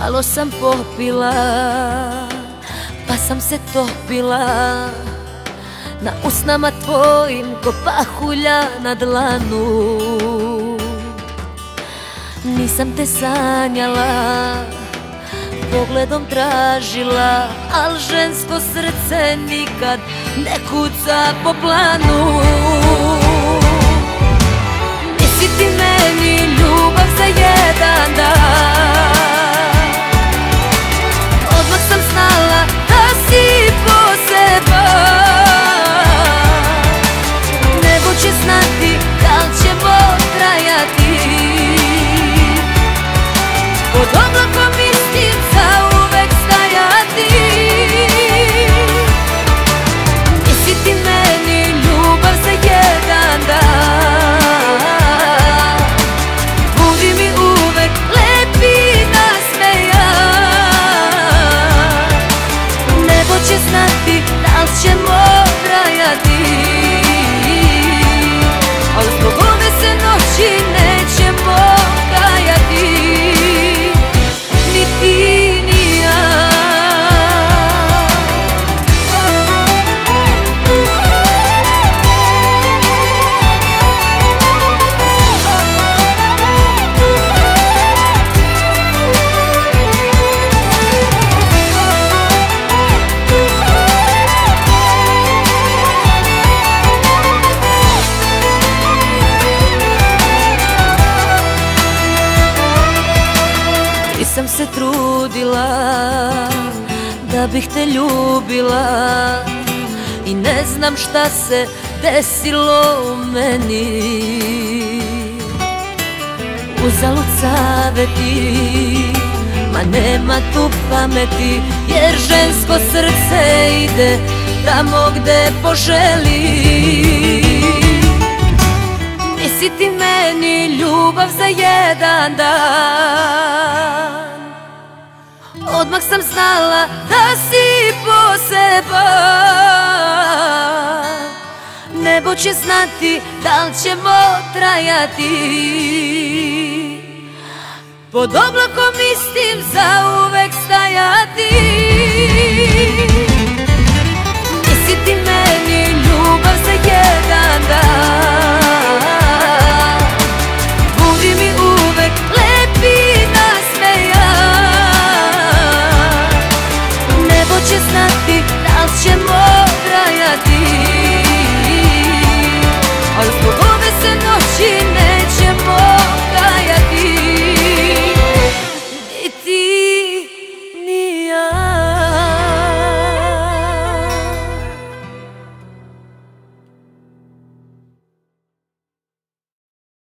Malo sam popila, pa sam se topila na usnama tvojim ko pahulja na dlanu. Nisam te sanjala, pogledom tražila, al žensko srce nikad ne kuca po planu. Nisi ti meni ljubav za jedan dan, odmah sam znala da si poseban. Nebo će znati da li ćemo trajati, pod oblakom istim zauvek stajati. Nisi ti meni ljubav za jedan dan, budi mi uvek lepi nasmejan. Nebo će znati da li ćemo trajati, al zbog ove se noći nećemo kajati, ni ti ni ja. Nisam se trudila da bih te ljubila i ne znam šta se desilo u meni. Uzalud saveti, ma nema tu pameti, jer žensko srce ide tamo gde poželi. Nisi ti meni ljubav za jedan dan, odmah sam znala da si poseban. Nebo će znati da li ćemo trajati, pod oblakom istim zauvek